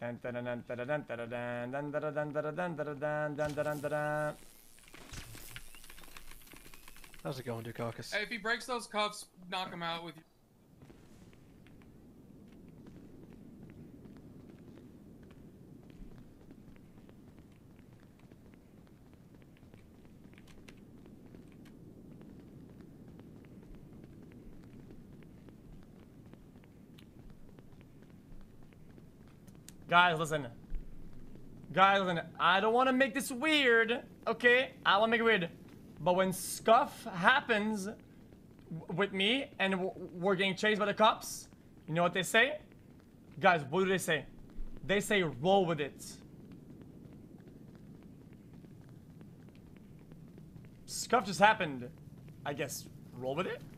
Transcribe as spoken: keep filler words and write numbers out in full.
How's it going, Dukakis? Hey, if he breaks those cuffs, knock him out with you. Guys, listen. Guys, listen. I don't want to make this weird, okay? I don't want to make it weird. But when scuff happens with me and we're getting chased by the cops, you know what they say? Guys, what do they say? They say roll with it. Scuff just happened. I guess roll with it?